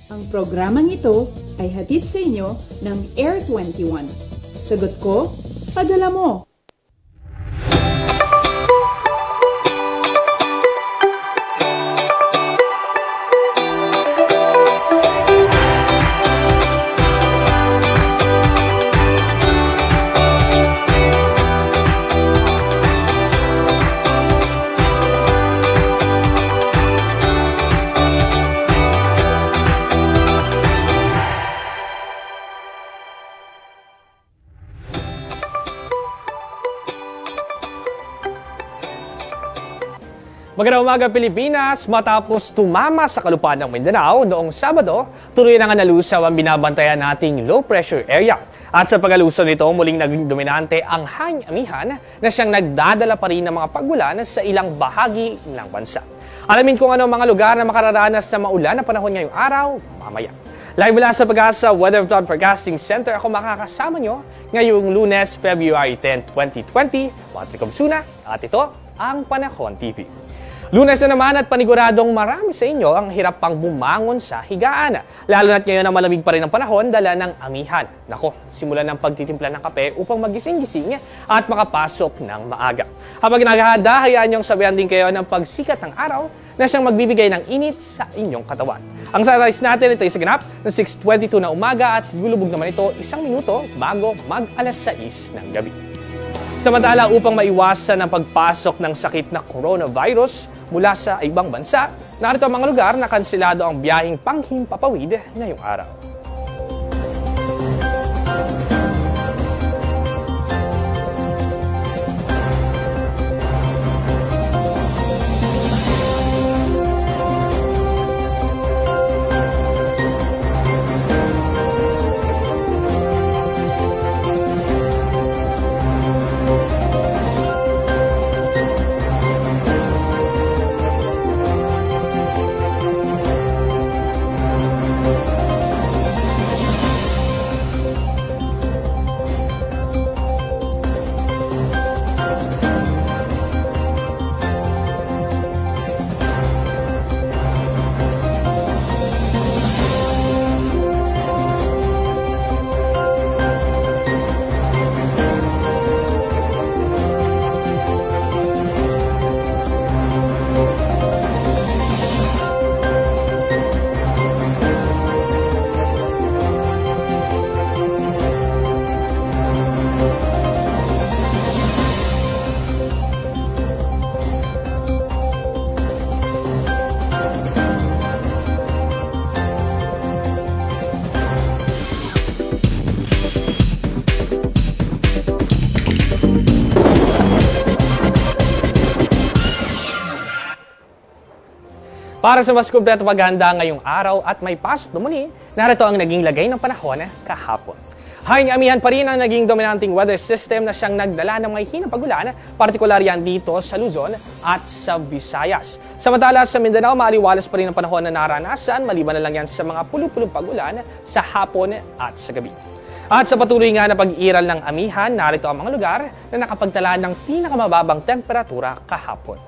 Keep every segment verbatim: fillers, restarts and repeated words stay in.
Ang programang ito ay hatid sa inyo ng Air twenty-one. Sagot ko, padala mo! Magandang umaga Pilipinas, matapos tumama sa kalupaan ng Mindanao noong Sabado, tuloy na nga nalusaw ang binabantayan nating low pressure area. At sa pag-alusaw nito, muling naging dominante ang hanging amihan na siyang nagdadala pa rin ng mga pagulan sa ilang bahagi ng bansa. Alamin kung ano ang mga lugar na makararanas na maulan na panahon ngayong araw, mamaya. Live mula sa Pag-asa Weather Cloud Forecasting Center, ako makakasama nyo ngayong Lunes, February tenth, twenty twenty. Patrick Obsuna at ito ang Panahon T V. Lunes na naman at paniguradong marami sa inyo ang hirap pang bumangon sa higaan. Lalo na't ngayon na malamig pa rin ang panahon, dala ng amihan. Nako, simulan ng pagtitimpla ng kape upang magising-gising at makapasok ng maaga. Habang naghahanda, hayaan niyong sabihan din kayo ng pagsikat ng araw na siyang magbibigay ng init sa inyong katawan. Ang sunrise natin ito ay sa ganap ng six twenty-two na umaga at lulubog naman ito isang minuto bago mag alas sais ng gabi. Samantala, upang maiwasan ang pagpasok ng sakit na coronavirus mula sa ibang bansa, narito ang mga lugar na kanselado ang biyaheng panghimpapawid ngayong araw. Para sa mas kumpleto paghahanda ngayong araw at may pasok na muli, narito ang naging lagay ng panahon kahapon. Hanging amihan pa rin ang naging dominanting weather system na siyang nagdala ng may hinang pagulan, partikular yan dito sa Luzon at sa Visayas. Samantala sa Mindanao, maaliwalas pa rin ang panahon na naranasan, maliban na lang yan sa mga pulupulong pagulan sa hapon at sa gabi. At sa patuloy nga na pag-iral ng amihan, narito ang mga lugar na nakapagtala ng pinakamababang temperatura kahapon.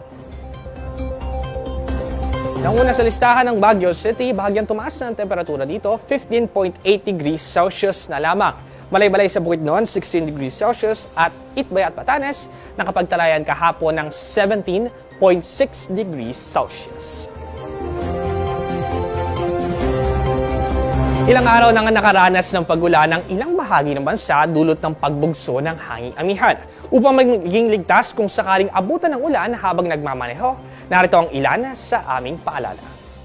Nanguna sa listahan ng Baguio City, bahagyang tumaas na ang temperatura dito, fifteen point eight degrees Celsius na lamang. Malay-balay sa Bukidnon, sixteen degrees Celsius at Itbay at Batanes, nakapagtalayan kahapon ng seventeen point six degrees Celsius. Ilang araw na nga nakaranas ng pagulan ng ilang bahagi ng bansa dulot ng pagbugso ng hanging amihan. Upang maging ligtas kung sakaling abutan ng ulan habang nagmamaneho, narito ang ilan sa aming paalala.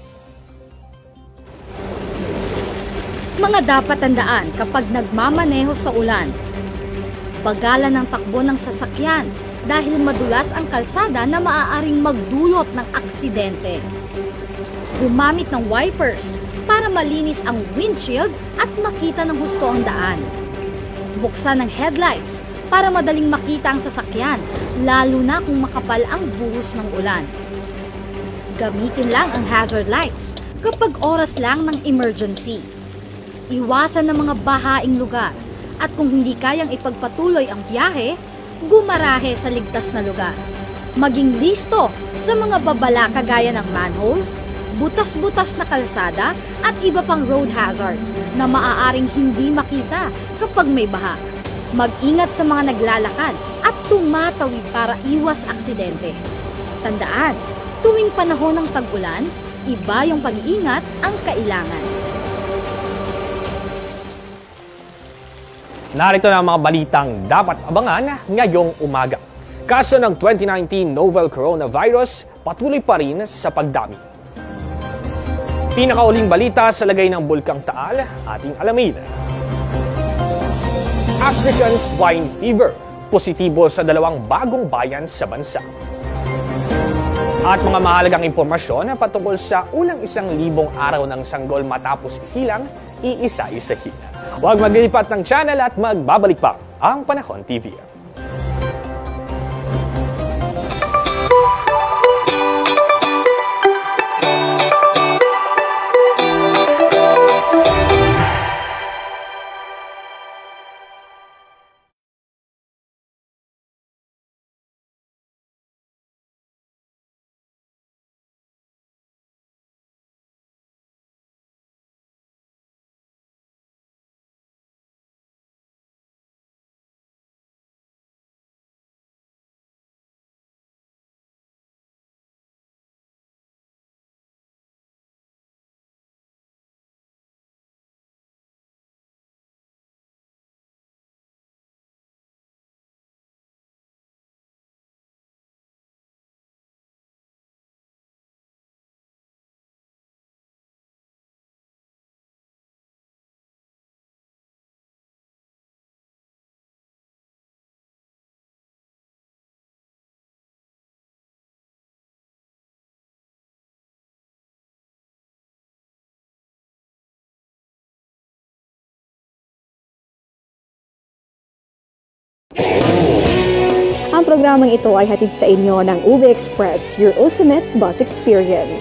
Mga dapat tandaan kapag nagmamaneho sa ulan. Bagalan ng takbo ng sasakyan dahil madulas ang kalsada na maaaring magdulot ng aksidente. Gumamit ng wipers para malinis ang windshield at makita ng husto ang daan. Buksan ang headlights para madaling makita ang sasakyan, lalo na kung makapal ang buhos ng ulan. Gamitin lang ang hazard lights kapag oras lang ng emergency. Iwasan ng mga bahaing lugar at kung hindi kayang ipagpatuloy ang biyahe, gumarahe sa ligtas na lugar. Maging listo sa mga babala kagaya ng manholes, butas-butas na kalsada at iba pang road hazards na maaaring hindi makita kapag may baha. Mag-ingat sa mga naglalakad at tumatawid para iwas aksidente. Tandaan, tuwing panahon ng tag-ulan, iba yung pag-iingat ang kailangan. Narito na ang mga balitang dapat abangan ngayong umaga. Kaso ng twenty nineteen novel coronavirus patuloy pa rin sa pagdami. Pinakauling balita sa lagay ng Bulkang Taal, ating alamin. African swine fever, positibo sa dalawang bagong bayan sa bansa. At mga mahalagang impormasyon patungkol sa unang isang libong araw ng sanggol matapos isilang, iisa-isahin. Huwag maglipat ng channel at magbabalik pa ang Panahon T V. Ang programang ito ay hatid sa inyo ng U B Express, your ultimate bus experience.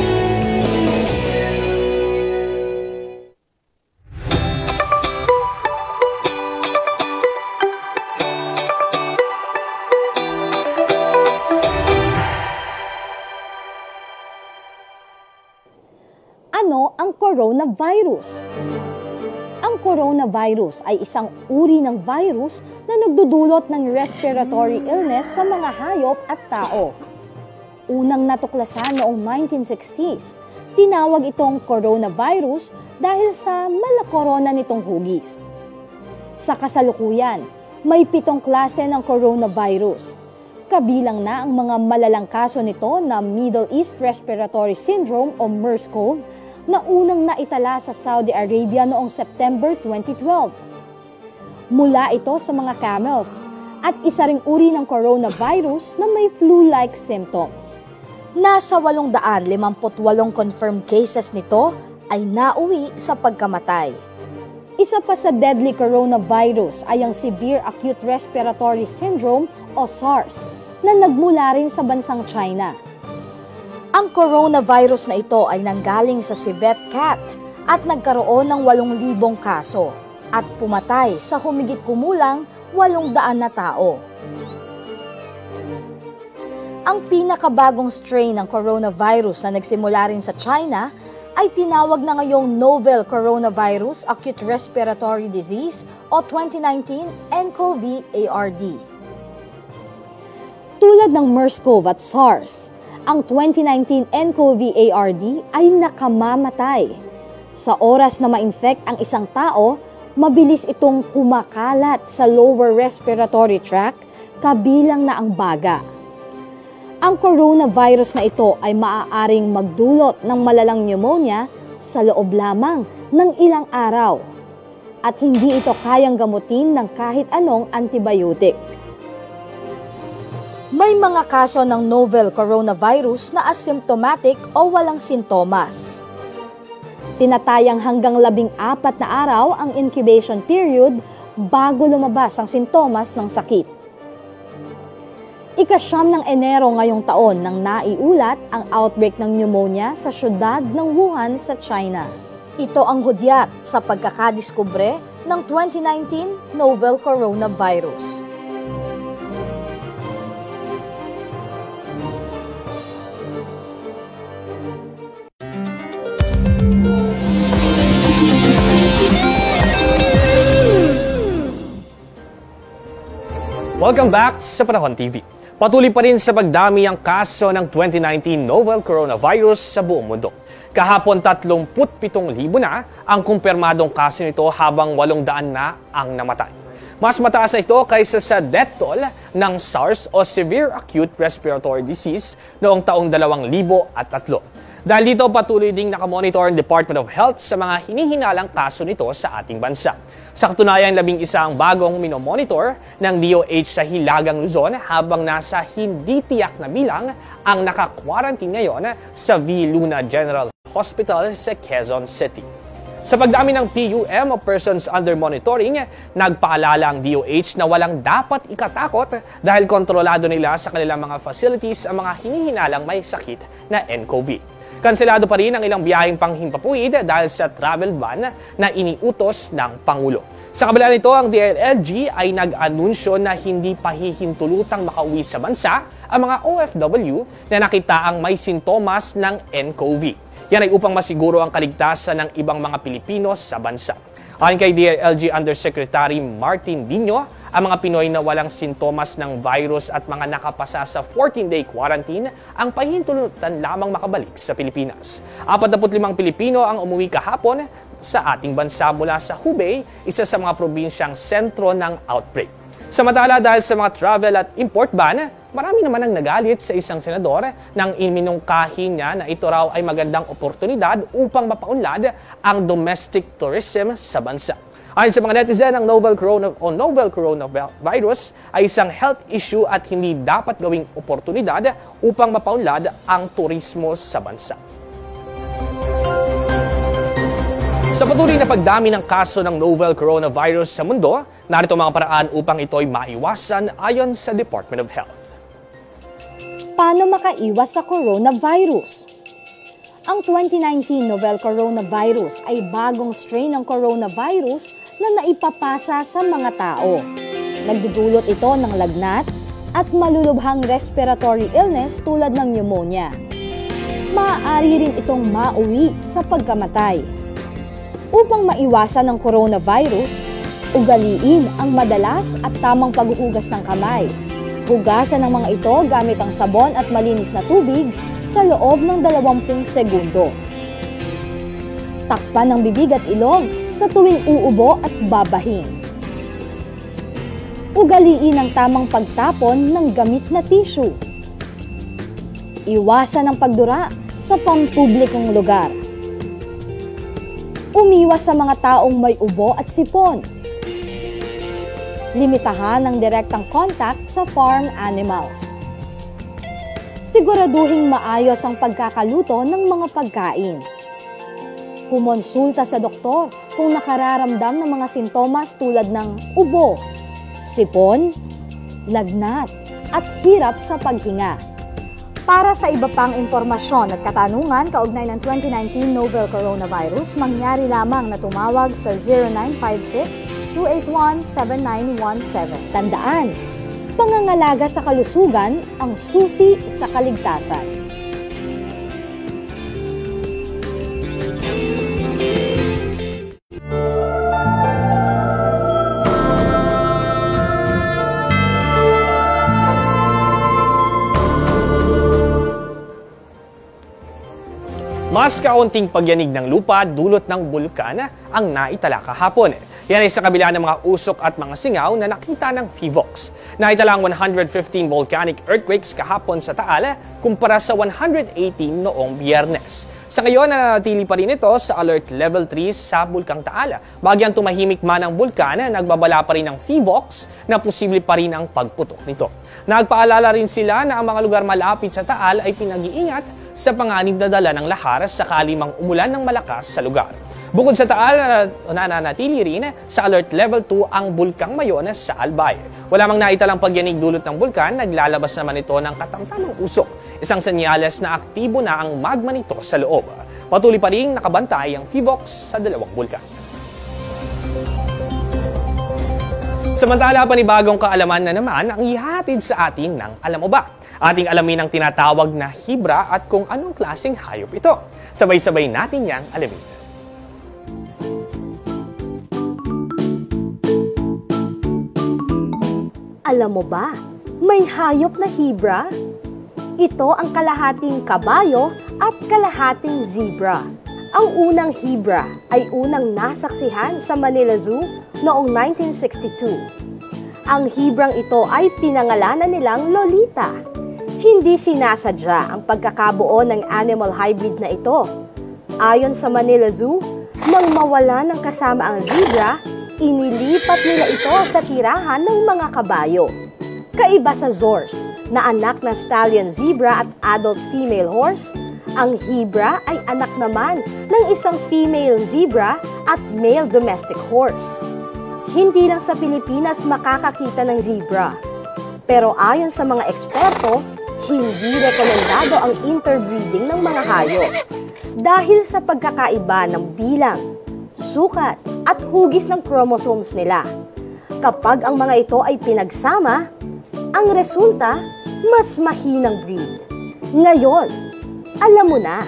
Ano ang coronavirus? Ang coronavirus ay isang uri ng virus na nagdudulot ng respiratory illness sa mga hayop at tao. Unang natuklasan noong nineteen sixties, tinawag itong coronavirus dahil sa malakorona nitong hugis. Sa kasalukuyan, may pitong klase ng coronavirus. Kabilang na ang mga malalang kaso nito na Middle East Respiratory Syndrome o MERS-CoV na unang naitala sa Saudi Arabia noong September twenty twelve. Mula ito sa mga camels at isa ring uri ng coronavirus na may flu-like symptoms. Nasa eight hundred fifty-eight confirmed cases nito ay nauwi sa pagkamatay. Isa pa sa deadly coronavirus ay ang Severe Acute Respiratory Syndrome o SARS na nagmula rin sa bansang China. Ang coronavirus na ito ay nanggaling sa civet cat at nagkaroon ng eight thousand kaso at pumatay sa humigit kumulang eight hundred na tao. Ang pinakabagong strain ng coronavirus na nagsimula rin sa China ay tinawag na ngayong Novel Coronavirus Acute Respiratory Disease o twenty nineteen N C O V A R D. Tulad ng MERS-CoV at SARS, ang twenty nineteen N C O V A R D ay nakamamatay. Sa oras na ma-infect ang isang tao, mabilis itong kumakalat sa lower respiratory tract, kabilang na ang baga. Ang coronavirus na ito ay maaaring magdulot ng malalang pneumonia sa loob lamang ng ilang araw. At hindi ito kayang gamutin ng kahit anong antibiotic. May mga kaso ng novel coronavirus na asymptomatic o walang sintomas. Tinatayang hanggang labing apat na araw ang incubation period bago lumabas ang sintomas ng sakit. Ikasyam ng Enero ngayong taon nang naiulat ang outbreak ng pneumonia sa syudad ng Wuhan sa China. Ito ang hudyat sa pagkakadiskubre ng twenty nineteen novel coronavirus. Welcome back sa Panahon T V. Patuloy pa rin sa pagdami ang kaso ng twenty nineteen novel coronavirus sa buong mundo. Kahapon tatlumpu't pitong libo na ang kumpirmadong kaso nito habang walong daan na ang namatay. Mas mataas na ito kaysa sa death toll ng SARS o Severe Acute Respiratory Disease noong taong dalawang libo at tatlo. Dahil dito patuloy ding nakamonitor ang Department of Health sa mga hinihinalang kaso nito sa ating bansa. Sa katunayan, labing isang bagong minomonitor ng D O H sa Hilagang Luzon habang nasa hindi tiyak na bilang ang naka-quarantine ngayon sa V. Luna General Hospital sa Quezon City. Sa pagdami ng P U M o Persons Under Monitoring, nagpaalala ang D O H na walang dapat ikatakot dahil kontrolado nila sa kanilang mga facilities ang mga hinihinalang may sakit na N C O V. Kanselado pa rin ang ilang biyaheng panghimpapuwid dahil sa travel ban na iniutos ng Pangulo. Sa kabila nito, ang D Z R H ay nag-anunsyo na hindi pahihintulutang makauwi sa bansa ang mga O F W na nakitaang may sintomas ng N C O V. Yan ay upang masiguro ang kaligtasan ng ibang mga Pilipino sa bansa. Ayon kay D Z R H Undersecretary Martin Dino, ang mga Pinoy na walang sintomas ng virus at mga nakapasa sa fourteen day quarantine ang pahihintulutan lamang makabalik sa Pilipinas. apatnapu't limang Pilipino ang umuwi kahapon sa ating bansa mula sa Hubei, isa sa mga probinsyang sentro ng outbreak. Samantala, dahil sa mga travel at import ban, marami naman ang nagalit sa isang senador nang iminungkahi niya na ito raw ay magandang oportunidad upang mapaunlad ang domestic tourism sa bansa. Ayon sa mga netizen, ang novel corona o novel coronavirus ay isang health issue at hindi dapat gawing oportunidad upang mapaunlad ang turismo sa bansa. Sa patuloy na pagdami ng kaso ng novel coronavirus sa mundo, narito mga paraan upang ito'y maiwasan ayon sa Department of Health. Paano makaiwas sa coronavirus? Ang twenty nineteen novel coronavirus ay bagong strain ng coronavirus na naipapasa sa mga tao. Nagdudulot ito ng lagnat at malulubhang respiratory illness tulad ng pneumonia. Maaari rin itong mauwi sa pagkamatay. Upang maiwasan ang coronavirus, ugaliin ang madalas at tamang paghuhugas ng kamay. Hugasan ang mga ito gamit ang sabon at malinis na tubig sa loob ng dalawampung segundo. Takpan ang bibig at ilong sa tuwing uubo at babahin. Ugaliin ang tamang pagtapon ng gamit na tissue. Iwasan ang pagdura sa pampublikong lugar. Umiwas sa mga taong may ubo at sipon. Limitahan ang direktang contact sa farm animals. Siguraduhing maayos ang pagkakaluto ng mga pagkain. Kumonsulta sa doktor kung nakararamdam ng mga sintomas tulad ng ubo, sipon, lagnat, at hirap sa paghinga. Para sa iba pang impormasyon at katanungan kaugnay ng twenty nineteen novel coronavirus, mangyari lamang na tumawag sa zero nine five six, two eight one, seven nine one seven. Tandaan, pangangalaga sa kalusugan ang susi sa kaligtasan. Mas kaunting pagyanig ng lupa dulot ng bulkan ang naitala kahapon. Yan ay sa kabila ng mga usok at mga singaw na nakita ng P H I V O X. Naitala ang one hundred fifteen volcanic earthquakes kahapon sa Taal kumpara sa one hundred eighteen noong Biyernes. Sa ngayon, nananatili pa rin ito sa Alert Level three sa Bulkang Taal. Bagyang tumahimik man ang bulkan, nagbabala pa rin ng P H I V O X na posible pa rin ang pagputok nito. Nagpaalala rin sila na ang mga lugar malapit sa Taal ay pinag-iingat sa panganib na dala ng lahar sakali mang umulan ng malakas sa lugar. Bukod sa Taal, nananatili rin sa Alert Level two ang Bulkang Mayon sa Albay. Wala mang naitalang pagyanig dulot ng bulkan, naglalabas naman ito ng katamtamang usok. Isang senyales na aktibo na ang magma nito sa loob. Patuloy pa rin nakabantay ang P H I V O X sa dalawang bulkan. Samantala, panibagong kaalaman na naman ang ihatid sa atin ng Alam Mo Ba? Ating alamin ang tinatawag na hibra at kung anong klaseng hayop ito. Sabay-sabay natin niyang alamin. Alam mo ba, may hayop na hibra? Ito ang kalahating kabayo at kalahating zebra. Ang unang hibra ay unang nasaksihan sa Manila Zoo noong nineteen sixty-two. Ang hibrang ito ay pinangalanan nilang Lolita. Hindi sinasadya ang pagkakabuo ng animal hybrid na ito. Ayon sa Manila Zoo, nang mawala ng kasama ang zebra, inilipat nila ito sa tirahan ng mga kabayo. Kaiba sa Zorse, na anak ng stallion zebra at adult female horse, ang hibra ay anak naman ng isang female zebra at male domestic horse. Hindi lang sa Pilipinas makakakita ng zebra. Pero ayon sa mga eksperto, hindi rekomendado ang interbreeding ng mga hayop dahil sa pagkakaiba ng bilang, sukat at hugis ng chromosomes nila. Kapag ang mga ito ay pinagsama, ang resulta, mas mahinang breed. Ngayon, alam mo na.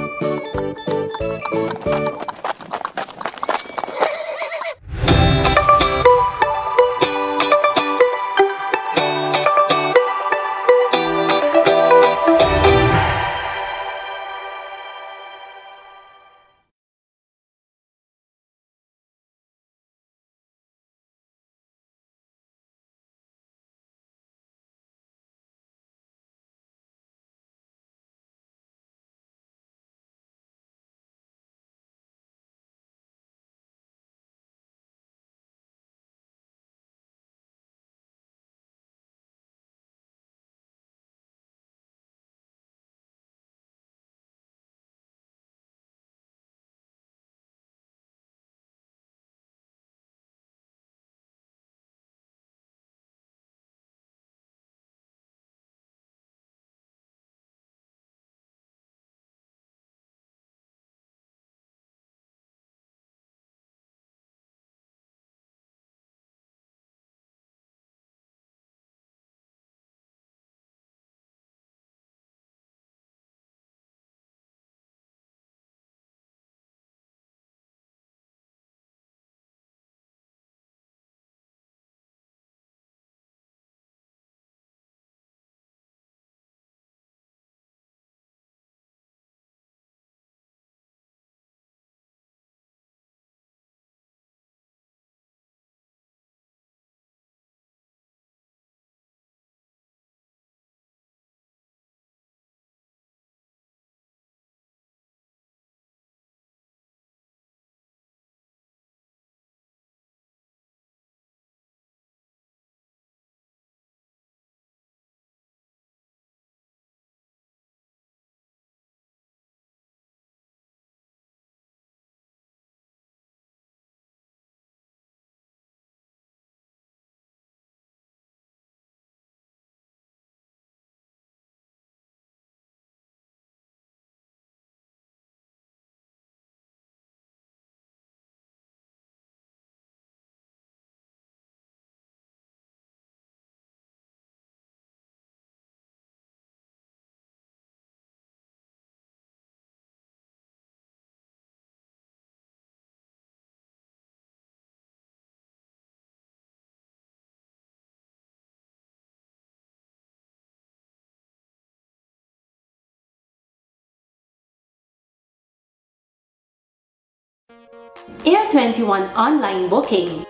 Air twenty-one online booking.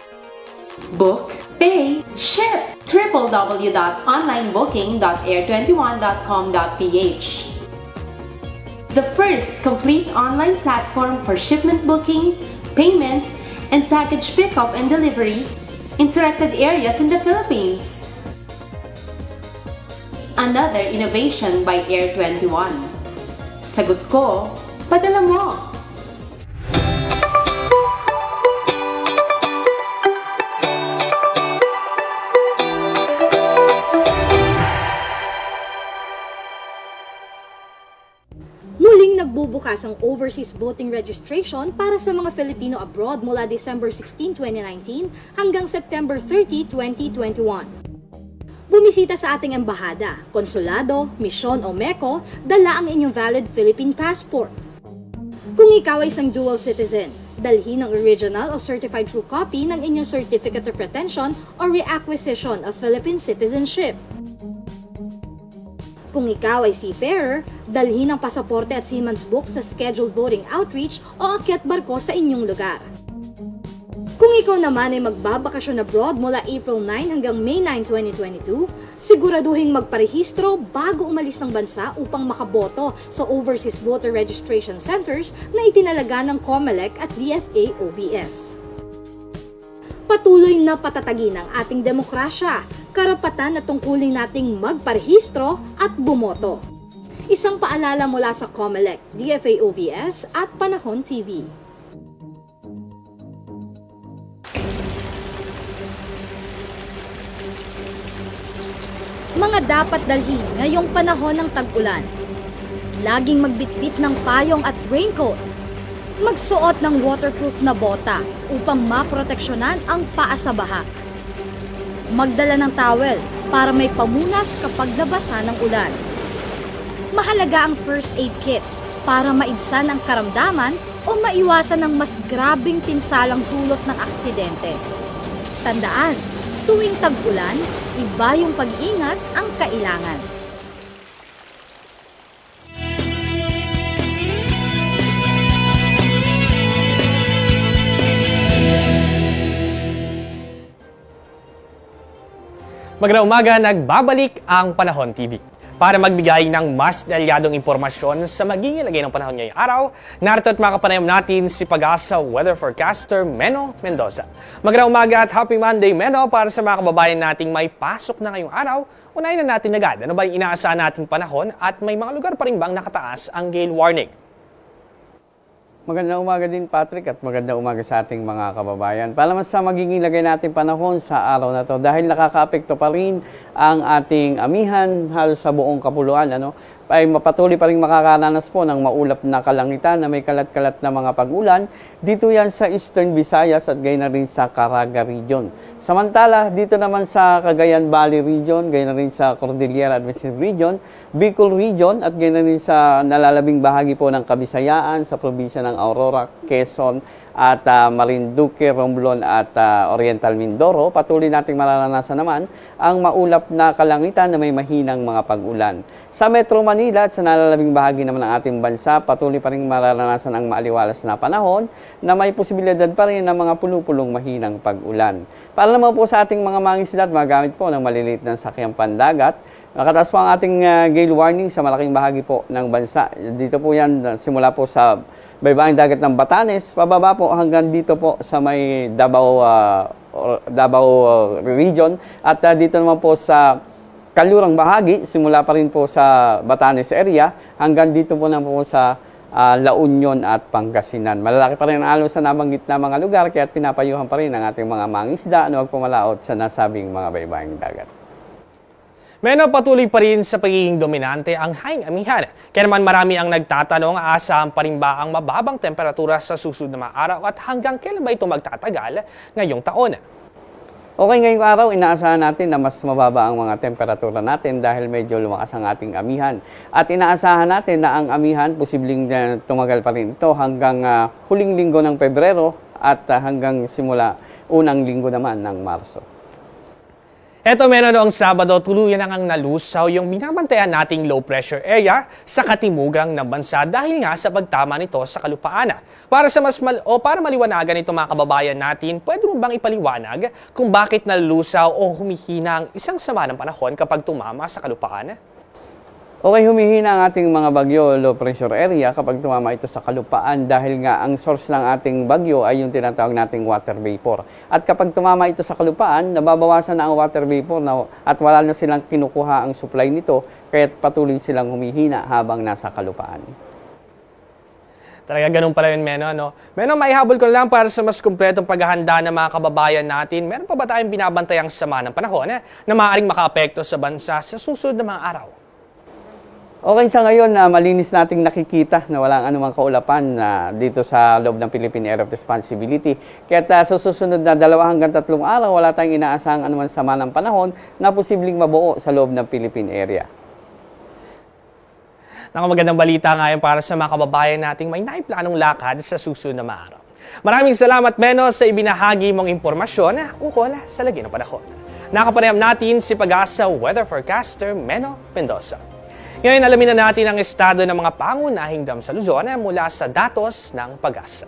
Book, pay, ship. w w w dot online booking dot air twenty-one dot com dot p h. The first complete online platform for shipment booking, payment, and package pickup and delivery in selected areas in the Philippines. Another innovation by Air twenty-one. Sagot ko, padala mo! Muling nagbubukas ang overseas voting registration para sa mga Filipino abroad mula December sixteen, twenty nineteen hanggang September thirty, twenty twenty-one. Bumisita sa ating embahada, konsulado, misyon o MECO, dala ang inyong valid Philippine passport. Kung ikaw ay isang dual citizen, Dalhin ang original o certified true copy ng inyong Certificate of Retention or Reacquisition of Philippine Citizenship. Kung ikaw ay seafarer, dalhin ang pasaporte at seaman's book sa scheduled voting outreach o akyat barko sa inyong lugar. Kung ikaw naman ay magbabakasyon abroad mula April nine hanggang May nine, twenty twenty-two, siguraduhin magparehistro bago umalis ng bansa upang makaboto sa Overseas Voter Registration Centers na itinalaga ng COMELEC at D F A O V S. Patuloy na patatagin ang ating demokrasya, karapatan at tungkulin nating magparehistro at bumoto. Isang paalala mula sa COMELEC, D F A O V S at Panahon T V. Mga dapat dalhin ngayong panahon ng tag-ulan. Laging magbitbit ng payong at raincoat. Magsuot ng waterproof na bota upang maproteksyonan ang paa sa baha. Magdala ng towel para may pamunas kapag nabasa ng ulan. Mahalaga ang first aid kit para maibsan ang karamdaman o maiwasan ang mas grabing pinsalang dulot ng aksidente. Tandaan, tuwing tag-ulan, iba yung pag-iingat ang kailangan. Magandang umaga, nagbabalik ang Panahon T V. Para magbigay ng mas detalyadong impormasyon sa magiging lagay ng panahon ngayong araw, narito at makapanayam natin si Pag-asa Weather Forecaster Meno Mendoza. Magandang umaga at happy Monday, Meno, para sa mga kababayan nating may pasok na ngayong araw. Unahin na natin agad, ano ba yung inaasahan nating panahon at may mga lugar pa rin bang nakataas ang gale warning? Magandang umaga din, Patrick, at magandang umaga sa ating mga kababayan. Para naman sa magiging lagay natin panahon sa araw na to, dahil nakaka-apekto pa rin ang ating amihan halos sa buong kapuluan, ano, ay mapatuloy pa rin makakaranas po ng maulap na kalangitan na may kalat-kalat na mga pag-ulan. Dito yan sa Eastern Visayas at gayon na rin sa Caraga Region. Samantala, dito naman sa Cagayan Valley Region, gayon na rin sa Cordillera Administrative Region, Bicol Region at gayon na rin sa nalalabing bahagi po ng Kabisayaan sa probinsya ng Aurora, Quezon at uh, Marinduque, Romblon at uh, Oriental Mindoro. Patuloy nating mararanasan naman ang maulap na kalangitan na may mahinang mga pag-ulan. Sa Metro Manila at sa nalalabing bahagi naman ng ating bansa, patuloy pa rin mararanasan ang maaliwalas na panahon na may posibilidad pa rin ng mga pulupulong mahinang pag-ulan. Para naman po sa ating mga mangingisda at magamit po ng maliliit na sakyang pandagat, nakataas po ang ating uh, gale warning sa malaking bahagi po ng bansa. Dito po yan simula po sa baybaing dagat ng Batanes, pababa po hanggang dito po sa may Davao, uh, Davao uh, Region at uh, dito naman po sa kalurang bahagi, simula pa rin po sa Batanes area hanggang dito po na po sa uh, La Union at Pangasinan. Malalaki pa rin ang alon sa nabanggit na mga lugar kaya pinapayuhan pa rin ang ating mga mangisda na huwag pumalaot sa nasabing mga baybaing dagat. Meno, patuloy pa rin sa pagiging dominante ang hanging amihan. Kaya naman marami ang nagtatanong, aasahan pa rin ba ang mababang temperatura sa susunod na mga araw at hanggang kailan ba ito magtatagal ngayong taon? Okay, ngayong araw, inaasahan natin na mas mababa ang mga temperatura natin dahil medyo lumakas ang ating amihan. At inaasahan natin na ang amihan, posibleng uh, tumagal pa rin ito hanggang uh, huling linggo ng Pebrero at uh, hanggang simula unang linggo naman ng Marso. Eto, Meno, noong Sabado, tuluyan na ngang nalusaw yung binabantayan nating low pressure area sa katimugang ng bansa dahil nga sa pagtama nito sa kalupaan. Para sa mas mal o para maliwanagan ito mga kababayan natin, pwede mo bang ipaliwanag kung bakit nalusaw o humihina ang isang sama ng panahon kapag tumama sa kalupaan? Okay, humihina ang ating mga bagyo, low pressure area kapag tumama ito sa kalupaan dahil nga ang source ng ating bagyo ay yung tinatawag nating water vapor. At kapag tumama ito sa kalupaan, nababawasan na ang water vapor na, at wala na silang kinukuha ang supply nito kaya patuloy silang humihina habang nasa kalupaan. Talaga ganun pala yun, Meno, no? Meno, maihabol ko lang para sa mas kumpletong paghahanda ng mga kababayan natin. Meron pa ba tayong binabantayang sama ng panahon eh, na maaaring makaapekto sa bansa sa susunod na mga araw? Okay, sa ngayon na uh, malinis nating nakikita na walang anumang kaulapan uh, dito sa loob ng Philippine Area of Responsibility. Kaya uh, sa susunod na dalawa hanggang tatlong araw, wala tayong inaasahang anumang sama ng panahon na posibleng mabuo sa loob ng Philippine Area. Nakamagandang balita ngayon para sa mga kababayan nating may naiplanong lakad sa susunod na mga araw. Maraming salamat, Meno, sa ibinahagi mong impormasyon ukol sa lagi ng panahon. Nakapanayam natin si Pag-asa Weather Forecaster Meno Mendoza. Ngayon, alamin na natin ang estado ng mga pangunahing dam sa Luzon mula sa datos ng Pag-asa.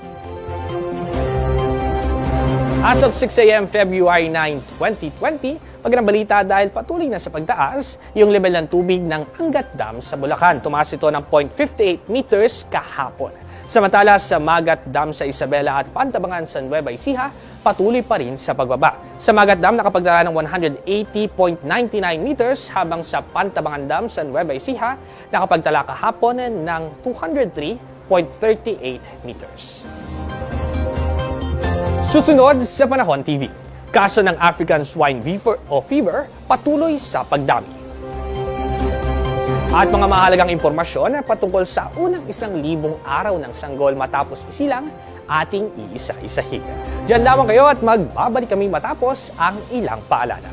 As of six a m February ninth, twenty twenty, magandang balita dahil patuloy na sa pagtaas yung level ng tubig ng Angat Dam sa Bulacan. Tumaas ito ng zero point five eight meters kahapon. Samantala sa Magat Dam sa Isabela at Pantabangan sa Nueva Ecija, patuloy pa rin sa pagbaba. Sa Magat Dam nakapagdala ng one hundred eighty point nine nine meters habang sa Pantabangan Dam sa Nueva Ecija nakapagtala kahapon ng two hundred three point three eight meters. Susunod sa Panahon T V, kaso ng African Swine Fever o Fever patuloy sa pagdami. At mga mahalagang impormasyon patungkol sa unang isang libong araw ng sanggol matapos isilang ating iisa-isahin. Diyan lamang kayo at magbabalik kami matapos ang ilang paalala.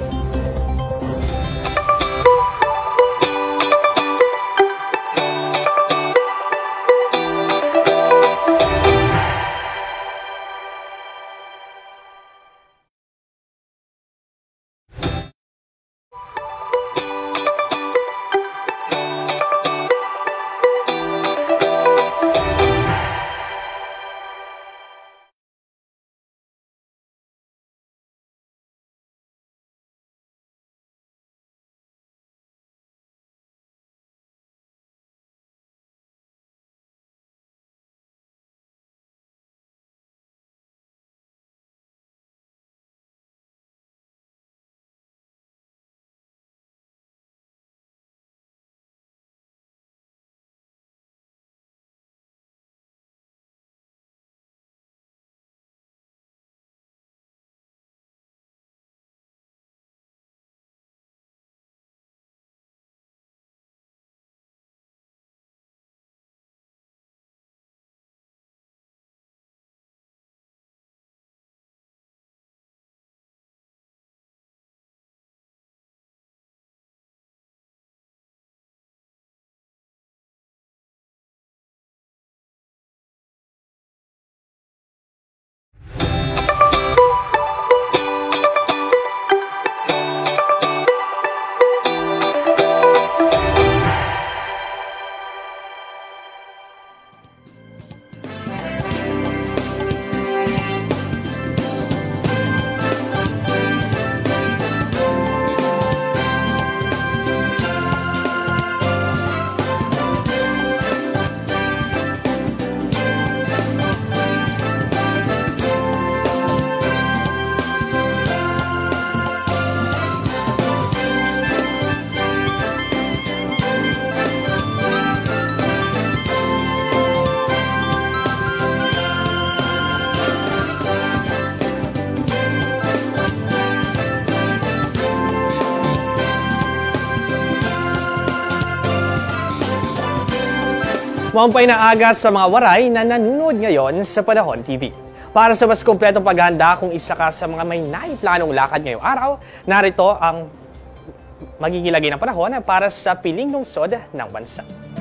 Mampay na aga sa mga waray na nanonood ngayon sa Panahon T V. Para sa mas kumpletong paghahanda kung isa ka sa mga may naiplanong lakad ngayong araw, narito ang magiging lagi ng panahon para sa piling lungsod ng bansa.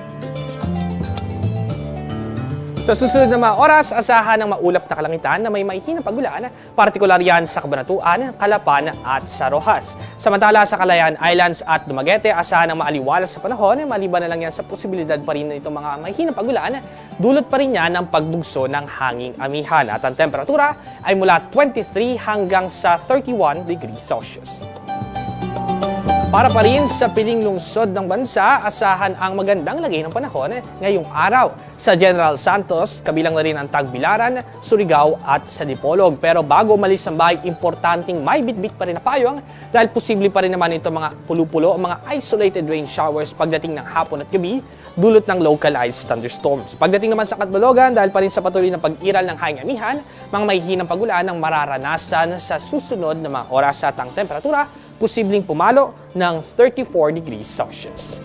Sa susunod na mga oras, asahan ng maulap na kalangitan na may maihinang pagulan, partikular yan sa Cabanatuan, Calapan at sa Rojas. Samantala sa Calayan Islands at Dumaguete, asahan ng maaliwalas sa panahon, maliban na lang yan sa posibilidad pa rin itong mga maihinang pagulan, dulot pa rin yan ng pagbugso ng hanging amihan. At ang temperatura ay mula twenty-three hanggang sa thirty-one degrees Celsius. Para pa rin sa piling lungsod ng bansa, asahan ang magandang lagay ng panahon ngayong araw. Sa General Santos, kabilang na rin ang Tagbilaran, Surigao at sa Dipolog. Pero bago umalis ang bahay, importanteng may bitbit pa rin na payong dahil posible pa rin naman ito mga pulo-pulo o mga isolated rain showers pagdating ng hapon at gabi, dulot ng localized thunderstorms. Pagdating naman sa Catbalogan, dahil pa rin sa patuloy ng pag-iral ng hanging amihan, mga mahihinang pagulan ang mararanasan sa susunod na mga oras at ang temperatura posibleng pumalo ng thirty-four degrees Celsius.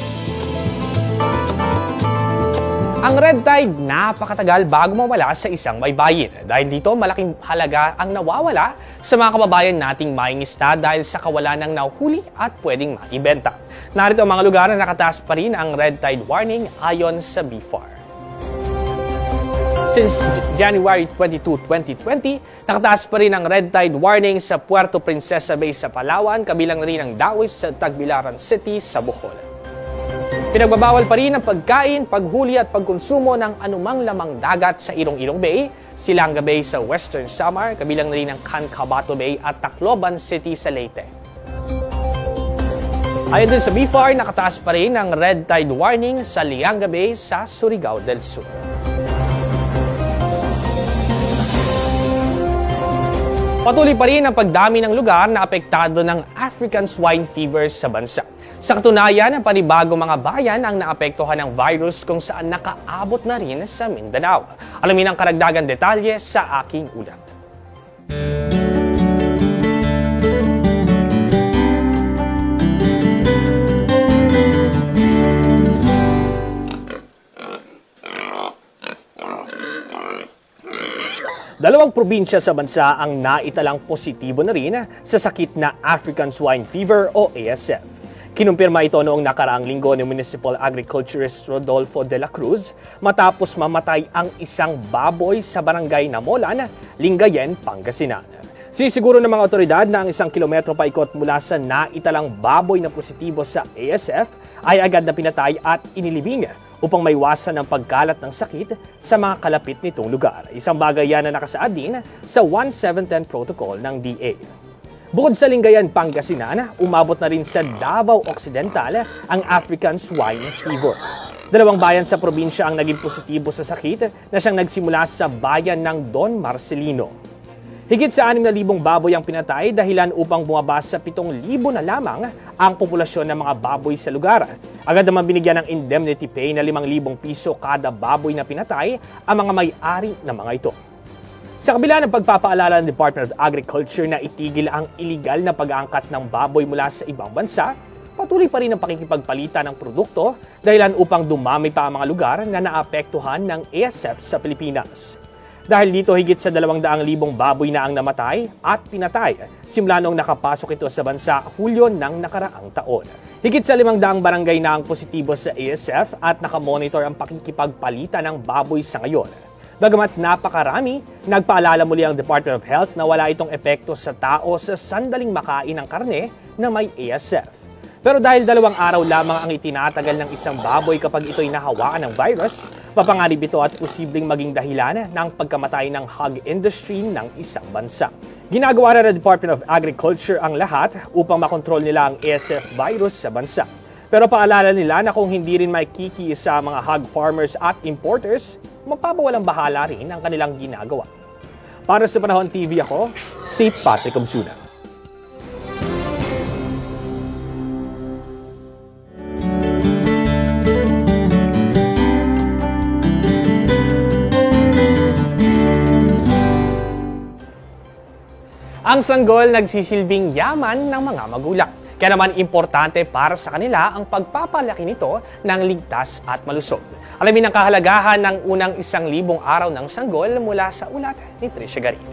Ang red tide napakatagal bago mawala sa isang baybayin. Dahil dito malaking halaga ang nawawala sa mga kababayan nating maingista dahil sa kawalan ng nauhuli at pwedeng maibenta. Narito ang mga lugar na nakataas pa rin ang red tide warning ayon sa B F A R. Since January twenty-second, twenty twenty, nakataas pa rin ang red tide warning sa Puerto Princesa Bay sa Palawan, kabilang na rin ang Dawis sa Tagbilaran City sa Bohol. Pinagbabawal pa rin ang pagkain, paghuli at pagkonsumo ng anumang lamang dagat sa Ilong-Ilong Bay, Silanga Bay sa Western Samar, kabilang na rin ang Cancabato Bay at Tacloban City sa Leyte. Ayon din sa B F A R, nakataas pa rin ang red tide warning sa Lianga Bay sa Surigao del Sur. Patuloy pa rin ang pagdami ng lugar na apektado ng African swine fever sa bansa. Sa katunayan, ang panibagong mga bayan ang naapektuhan ng virus kung saan nakaabot na rin sa Mindanao. Alamin ang karagdagan detalye sa aking ulat. Dalawang probinsya sa bansa ang naitalang positibo na rin sa sakit na African Swine Fever o A S F. Kinumpirma ito noong nakaraang linggo ni Municipal Agriculturist Rodolfo de la Cruz matapos mamatay ang isang baboy sa barangay Namolan, Lingayen, Pangasinan. Sinisiguro ng mga otoridad na ang isang kilometro paikot mula sa naitalang baboy na positibo sa A S F ay agad na pinatay at inilibing upang maiwasan ang pagkalat ng sakit sa mga kalapit nitong lugar. Isang bagay yan na nakasaad din sa seventeen ten protocol ng D A. Bukod sa Lingayen, Pangasinan, umabot na rin sa Davao Occidental ang African Swine Fever. Dalawang bayan sa probinsya ang naging positibo sa sakit na siyang nagsimula sa bayan ng Don Marcelino. Higit sa anim na libong baboy ang pinatay dahilan upang bumaba sa pitong libo na lamang ang populasyon ng mga baboy sa lugar. Agad naman binigyan ng indemnity pay na limang libong piso kada baboy na pinatay ang mga may-ari ng mga ito. Sa kabila ng pagpapaalala ng Department of Agriculture na itigil ang iligal na pag-aangkat ng baboy mula sa ibang bansa, patuloy pa rin ang pakikipagpalitan ng produkto dahilan upang dumami pa ang mga lugar na naapektuhan ng A S F sa Pilipinas. Dahil dito higit sa dalawang daang libong baboy na ang namatay at pinatay simula noong nakapasok ito sa bansa Hulyo ng nakaraang taon. Higit sa limang daang barangay na ang positibo sa A S F at nakamonitor ang pakikipagpalitan ng baboy sa ngayon. Bagamat napakarami, nagpaalala muli ang Department of Health na wala itong epekto sa tao sa sandaling makain ng karne na may A S F. Pero dahil dalawang araw lamang ang itinatagal ng isang baboy kapag ito'y nahawaan ng virus, mapanganib ito at posibleng maging dahilan ng pagkamatay ng hog industry ng isang bansa. Ginagawa na ng Department of Agriculture ang lahat upang makontrol nila ang A S F virus sa bansa. Pero paalala nila na kung hindi rin may kiki sa mga hog farmers at importers, mapapawalang bahala rin ang kanilang ginagawa. Para sa Panahon T V ako, si Patrick Obsuna. Ang sanggol nagsisilbing yaman ng mga magulang. Kaya naman importante para sa kanila ang pagpapalaki nito ng ligtas at malusog. Alamin ang kahalagahan ng unang isang libong araw ng sanggol mula sa ulat ni Tricia Garin.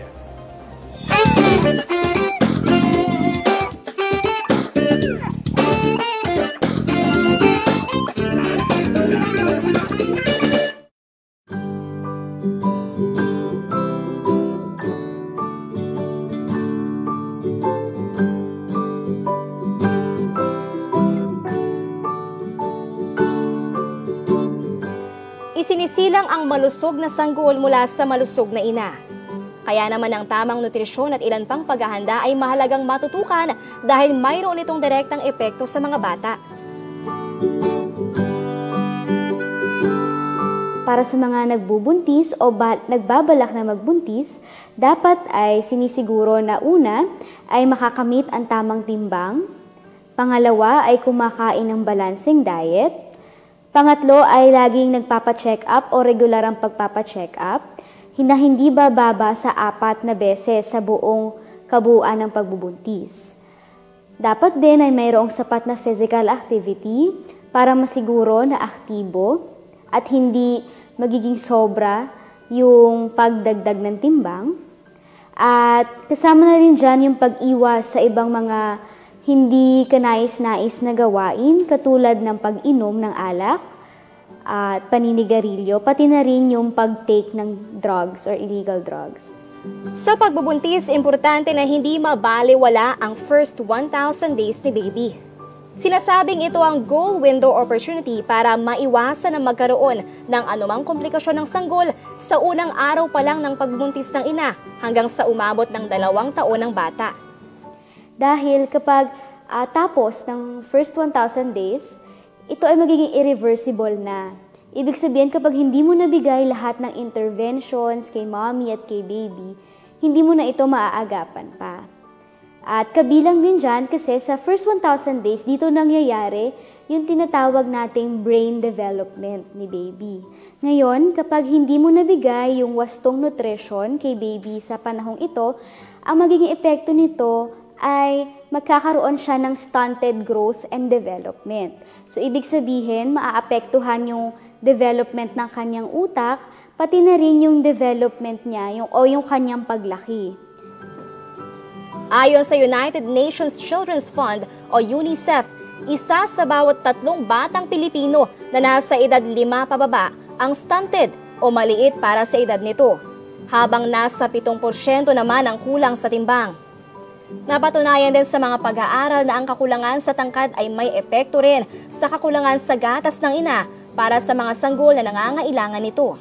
Isinisilang ang malusog na sanggol mula sa malusog na ina. Kaya naman ang tamang nutrisyon at ilan pang paghahanda ay mahalagang matutukan dahil mayroon itong direktang epekto sa mga bata. Para sa mga nagbubuntis o nagbabalak na magbuntis, dapat ay sinisiguro na una ay makakamit ang tamang timbang, pangalawa ay kumakain ng balancing diet, pangatlo ay laging nagpapa-check up o regular ang pagpapa-check up, na hindi bababa sa apat na beses sa buong kabuuan ng pagbubuntis. Dapat din ay mayroong sapat na physical activity para masiguro na aktibo at hindi magiging sobra yung pagdagdag ng timbang. At kasama na rin dyan yung pag-iwas sa ibang mga hindi kanais-nais na gawain katulad ng pag-inom ng alak, at paninigarilyo, pati na rin yung pag-take ng drugs or illegal drugs. Sa pagbubuntis, importante na hindi mabaliwala ang first one thousand days ni baby. Sinasabing ito ang goal window opportunity para maiwasan ang magkaroon ng anumang komplikasyon ng sanggol sa unang araw pa lang ng pagbubuntis ng ina hanggang sa umabot ng dalawang taon ng bata. Dahil kapag uh, tapos ng first one thousand days, ito ay magiging irreversible na. Ibig sabihin, kapag hindi mo nabigay lahat ng interventions kay mommy at kay baby, hindi mo na ito maaagapan pa. At kabilang din dyan kasi sa first one thousand days, dito nangyayari yung tinatawag nating brain development ni baby. Ngayon, kapag hindi mo nabigay yung wastong nutrition kay baby sa panahong ito, ang magiging epekto nito ay magkakaroon siya ng stunted growth and development. So, ibig sabihin, maaapektuhan yung development ng kanyang utak, pati na rin yung development niya yung, o yung kanyang paglaki. Ayon sa United Nations Children's Fund o UNICEF, isa sa bawat tatlong batang Pilipino na nasa edad lima pababa ang stunted o maliit para sa edad nito, habang nasa pitong porsyento naman ang kulang sa timbang. Napatunayan din sa mga pag-aaral na ang kakulangan sa tangkad ay may epekto rin sa kakulangan sa gatas ng ina para sa mga sanggol na nangangailangan nito.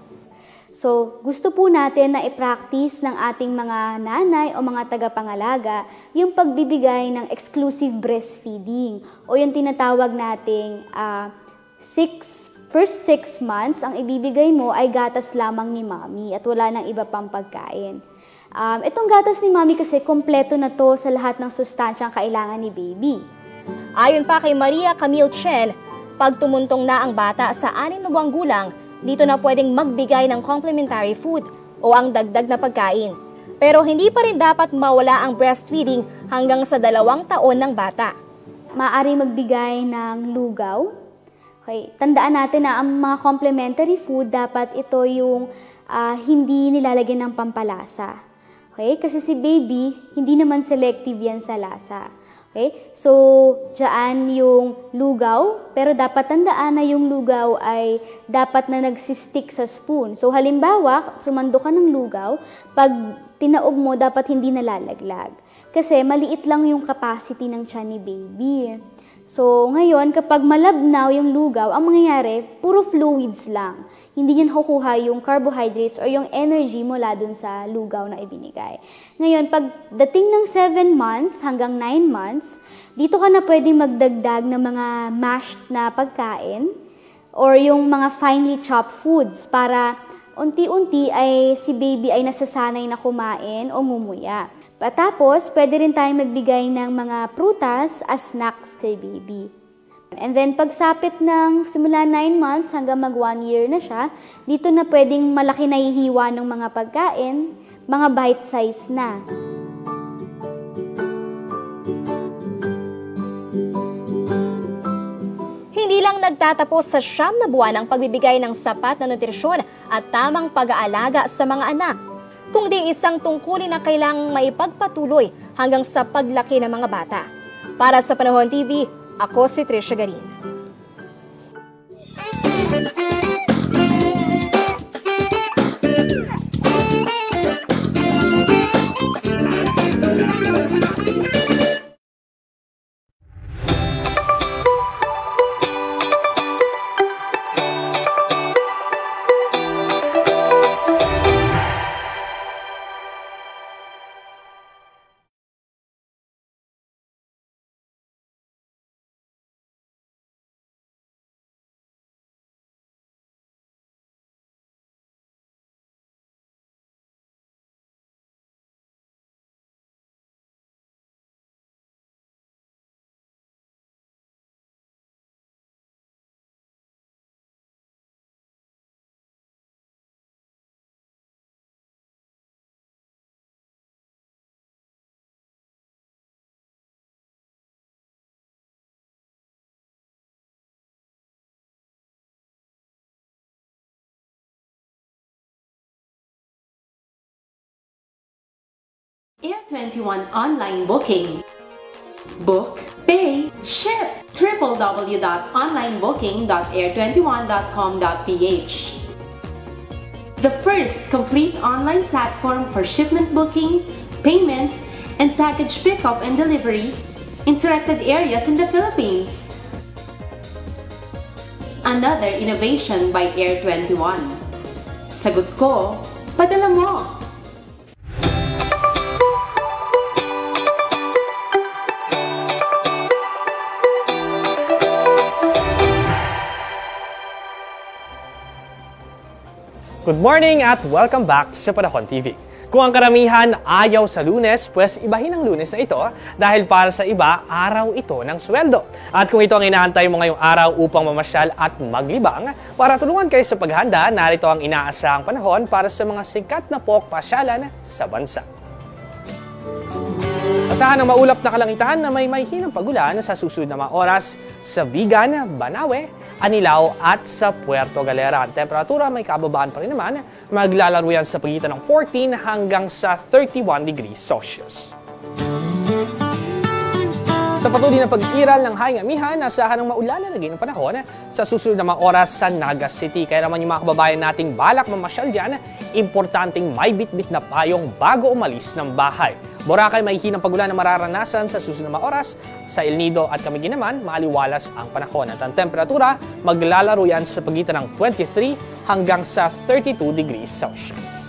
So, gusto po natin na i-practice ng ating mga nanay o mga tagapangalaga yung pagbibigay ng exclusive breastfeeding o yung tinatawag nating uh, six, first six months, ang ibibigay mo ay gatas lamang ni mommy at wala nang iba pang pagkain. Um, itong gatas ni mommy kasi kompleto na to sa lahat ng sustansyang kailangan ni baby. Ayon pa kay Maria Camille Chen, pag tumuntong na ang bata sa anim na buwang gulang, dito na pwedeng magbigay ng complementary food o ang dagdag na pagkain. Pero hindi pa rin dapat mawala ang breastfeeding hanggang sa dalawang taon ng bata. Maaari magbigay ng lugaw. Okay. Tandaan natin na ang mga complementary food, dapat ito yung uh, hindi nilalagyan ng pampalasa. Okay? Kasi si baby, hindi naman selective yan sa lasa. Okay? So, dyan yung lugaw, pero dapat tandaan na yung lugaw ay dapat na nagsistick sa spoon. So, halimbawa, sumando ka ng lugaw, pag tinaob mo, dapat hindi nalalaglag. Kasi maliit lang yung capacity ng tiyan ni baby. So, ngayon, kapag malabnaw yung lugaw, ang mangyayari, puro fluids lang. Hindi niyan kukuha yung carbohydrates or yung energy mula dun sa lugaw na ibinigay. Ngayon, pag dating ng seven months hanggang nine months, dito ka na pwedeng magdagdag ng mga mashed na pagkain or yung mga finely chopped foods para unti-unti ay si baby ay nasasanay na kumain o ngumuya. Patapos, pwede rin tayong magbigay ng mga prutas as snacks kay baby. And then, pagsapit ng simula nine months hanggang mag one year na siya, dito na pwedeng malaki na ihiwa ng mga pagkain, mga bite size na. Hindi lang nagtatapos sa siyam na buwan ang pagbibigay ng sapat na nutrisyon at tamang pag-aalaga sa mga anak, kundi isang tungkulin na kailangang maipagpatuloy hanggang sa paglaki ng mga bata. Para sa Panahon T V, ako si Trisha Garin. Air twenty-one online booking. Book, pay, ship. w w w dot online booking dot air twenty-one dot com dot p h. The first complete online platform for shipment booking, payment, and package pickup and delivery in selected areas in the Philippines. Another innovation by Air twenty-one. Sagot ko, padala mo! Good morning at welcome back sa Panahon T V. Kung ang karamihan ayaw sa Lunes, pues ibahin ang Lunes na ito dahil para sa iba, araw ito ng sweldo. At kung ito ang inaantay mo ngayong araw upang mamasyal at maglibang, para tulungan kayo sa paghanda, narito ang inaasahang panahon para sa mga sikat na pok pasyalan sa bansa. Asahan ang maulap na kalangitan na may mahihinang pagulan sa susunod na mga oras sa Vigan, Banawe, Anilao at sa Puerto Galera. Ang temperatura may kababaan pa rin naman. Maglalaro yan sa pagitan ng fourteen hanggang sa thirty-one degrees Celsius. Sa patuloy na pag-iral ng Haing Amihan, asahan ng maulan na lagay ng panahon sa susunod na mga oras sa Naga City. Kaya naman yung mga kababayan nating balak mamasyal dyan, importanteng may bitbit na payong bago umalis ng bahay. Boracay may hinang pagulan na mararanasan sa susunod na mga oras. Sa El Nido at Camiguin naman, maliwalas ang panahon. At ang temperatura, maglalaro yan sa pagitan ng twenty-three hanggang sa thirty-two degrees Celsius.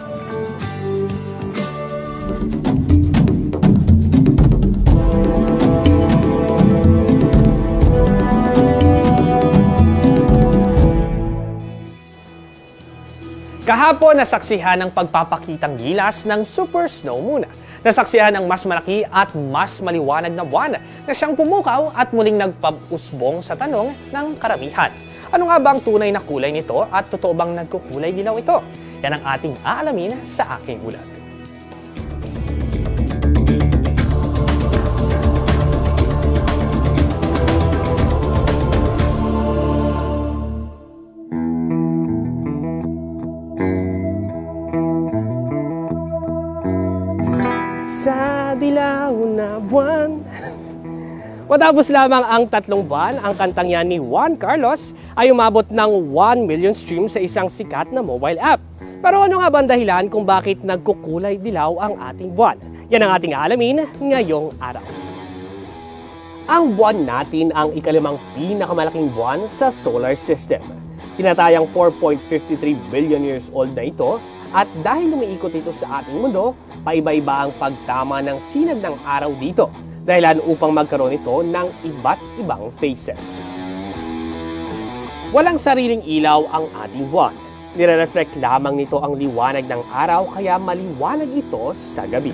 Kahapon, nasaksihan ang pagpapakitang gilas ng Super Snow Moon. Nasaksihan ang mas malaki at mas maliwanag na buwan na siyang pumukaw at muling nagpag-usbong sa tanong ng karamihan. Ano nga ba ang tunay na kulay nito at totoo bang nagkukulay dilaw ito? Yan ang ating aalamin sa aking ulat. Sa dilaw na buwan. Matapos lamang ang tatlong buwan, ang kantang yan ni Juan Carlos ay umabot ng one million streams sa isang sikat na mobile app. Pero ano nga ba ang dahilan kung bakit nagkukulay dilaw ang ating buwan? Yan ang ating aalamin ngayong araw. Ang buwan natin ang ikalimang pinakamalaking buwan sa solar system. Tinatayang four point five three billion years old na ito. At dahil umiikot ito sa ating mundo, paiba-iba ang pagtama ng sinag ng araw dito, dahilan upang magkaroon ito ng iba't ibang phases. Walang sariling ilaw ang ating buwan. Nire-reflect lamang nito ang liwanag ng araw kaya maliwanag ito sa gabi.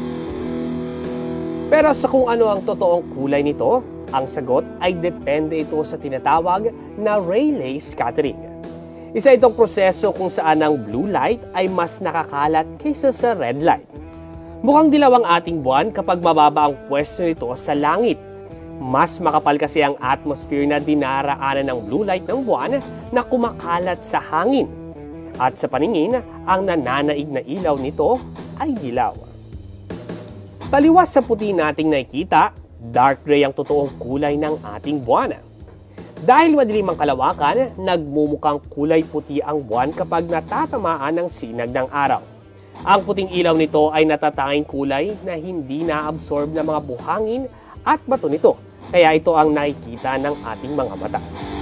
Pero sa kung ano ang totoong kulay nito, ang sagot ay depende ito sa tinatawag na Rayleigh scattering. Isa itong proseso kung saan ang blue light ay mas nakakalat kaysa sa red light. Mukhang dilaw ang ating buwan kapag mababa ang pwesto nito sa langit. Mas makapal kasi ang atmosphere na dinaraanan ng blue light ng buwan na kumakalat sa hangin. At sa paningin, ang nananaig na ilaw nito ay dilaw. Taliwas sa puti nating nakikita, dark gray ang totoong kulay ng ating buwan. Dahil madilim ang kalawakan, nagmumukhang kulay puti ang buwan kapag natatamaan ng sinag ng araw. Ang puting ilaw nito ay natatanging kulay na hindi na-absorb ng mga buhangin at bato nito, kaya ito ang nakikita ng ating mga mata.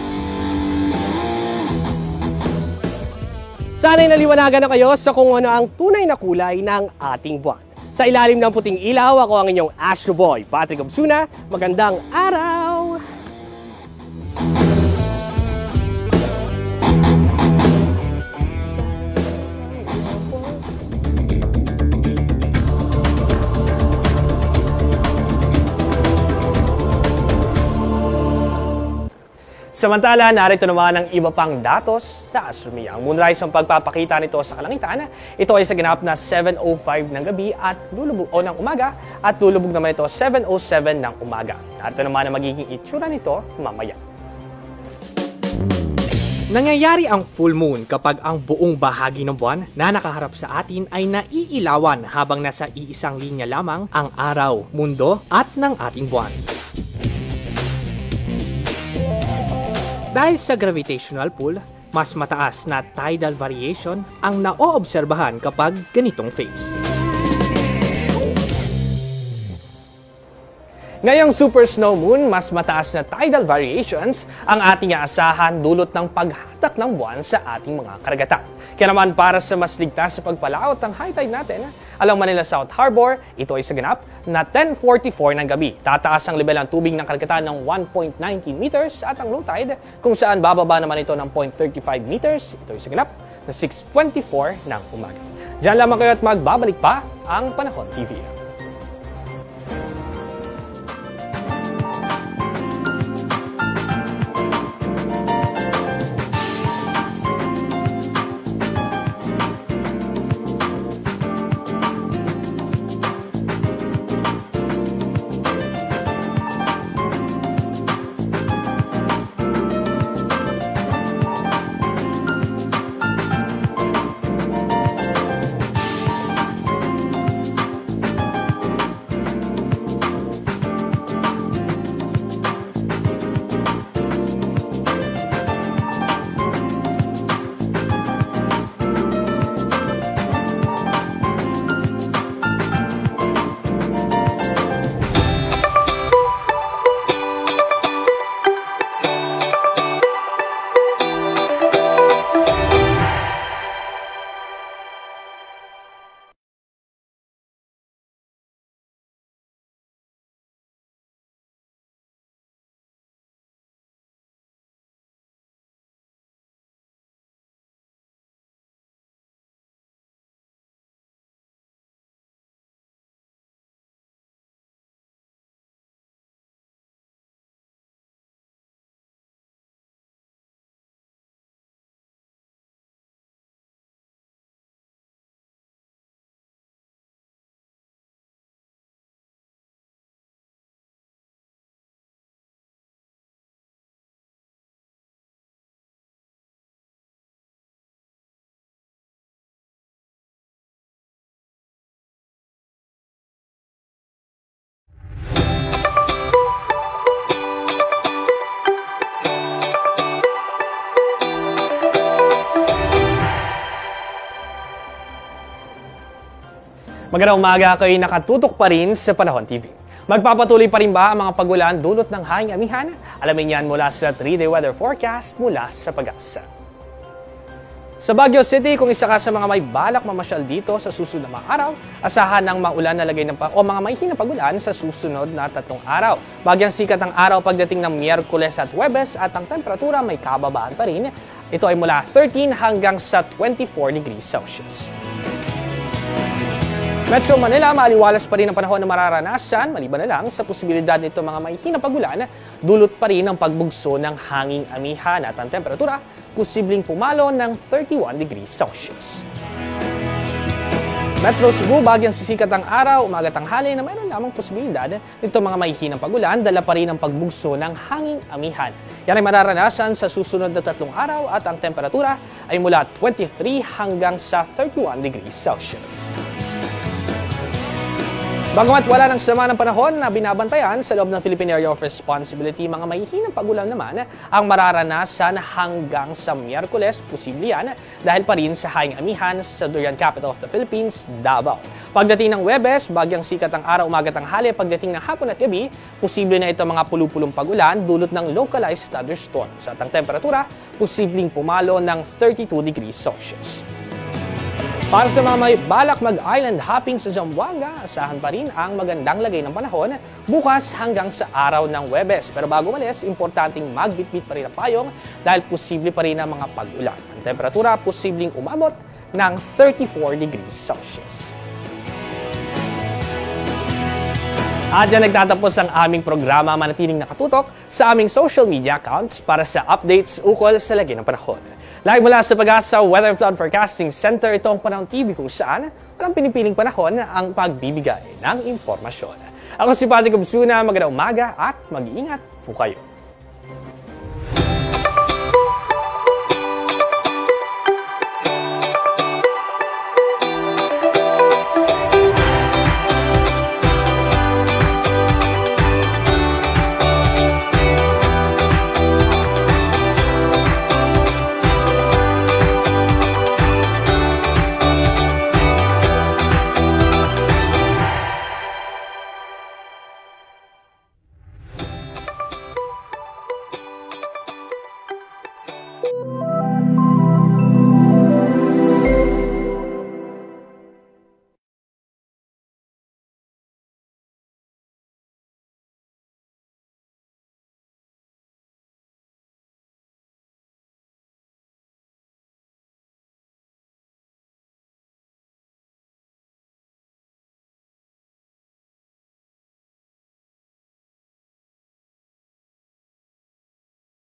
Sana'y naliwanagan na kayo sa kung ano ang tunay na kulay ng ating buwan. Sa ilalim ng puting ilaw, ako ang inyong Astro Boy, Patrick Obsuna. Magandang araw! Samantala, narito naman ang iba pang datos sa astronomiya. Ang moonrise ang pagpapakita nito sa kalangitan. Ito ay sa ganap na seven oh five ng gabi at lulubog o ng umaga at lulubog naman ito seven oh seven ng umaga. Narito naman ang magiging itsura nito mamaya. Nangyayari ang full moon kapag ang buong bahagi ng buwan na nakaharap sa atin ay naiilawan habang nasa iisang linya lamang ang araw, mundo at ng ating buwan. Dahil sa gravitational pull, mas mataas na tidal variation ang naoobserbahan kapag ganitong phase. Ngayong super snow moon, mas mataas na tidal variations ang ating aasahan dulot ng paghatak ng buwan sa ating mga karagatan. Kaya naman para sa mas ligtas sa pagpalaot ng high tide natin, alang Manila South Harbor, ito ay sa ganap na ten forty-four ng gabi. Tataas ang level ng tubig ng karagatan ng one point one nine meters at ang low tide kung saan bababa naman ito ng zero point three five meters. Ito ay sa ganap na six twenty-four ng umaga. Diyan lamang kayo at magbabalik pa ang Panahon T V. Magandang umaga, kayo nakatutok pa rin sa Panahon T V. Magpapatuloy pa rin ba ang mga pag-ulan dulot ng hanging amihan? Alamin yan mula sa three day weather forecast mula sa Pag-asa. Sa Baguio City, kung isa ka sa mga may balak mamasyal dito sa susunod na mga araw, asahan ng maulan na lagay ng pa o mga maihinang pag-ulan sa susunod na tatlong araw. Bagyang sikat ang araw pagdating ng Miyerkules at Huwebes at ang temperatura may kababaan pa rin. Ito ay mula thirteen hanggang sa twenty-four degrees Celsius. Metro Manila, maaliwalas pa rin ang panahon na mararanasan, maliban na lang sa posibilidad nito mga maihinang pag-ulan, dulot pa rin ang pagbugso ng hanging amihan at ang temperatura, posibleng pumalo ng thirty-one degrees Celsius. Metro Cebu, bagyang sisikat ang araw, umaga tanghali na mayroon lamang posibilidad nito mga maihinang pag-ulan, dala pa rin ang pagbugso ng hanging amihan. Yan ay mararanasan sa susunod na tatlong araw at ang temperatura ay mula twenty-three hanggang sa thirty-one degrees Celsius. Bagamat wala ng sama ng panahon na binabantayan sa loob ng Philippine Area of Responsibility, mga maihinang pag-ulan naman ang mararanasan hanggang sa Miyerkules, posible yan dahil pa rin sa hanging amihan sa Durian Capital of the Philippines, Davao. Pagdating ng Huwebes, bagyang sikat ang araw, umaga tanghali, pagdating ng hapon at gabi, posible na ito mga pulupulong pag-ulan dulot ng localized thunderstorms at ang temperatura, posibleng pumalo ng thirty-two degrees Celsius. Para sa mga may balak mag-island hopping sa Zamboanga, asahan pa rin ang magandang lagay ng panahon bukas hanggang sa araw ng Huwebes. Pero bago umalis, importanteng magbitbit pa rin ang payong dahil posible pa rin ang mga pag-ulan. Ang temperatura posibleng umabot ng thirty-four degrees Celsius. At dyan nagtatapos ang aming programa. Manatiling nakatutok sa aming social media accounts para sa updates ukol sa lagay ng panahon. Live mula sa Pag-asa Weather and Flood Forecasting Center, ito ang Panahon T V kung saan walang pinipiling panahon ang pagbibigay ng impormasyon. Ako si Patrick Obsuna, magandang umaga at mag-iingat po kayo. Bye!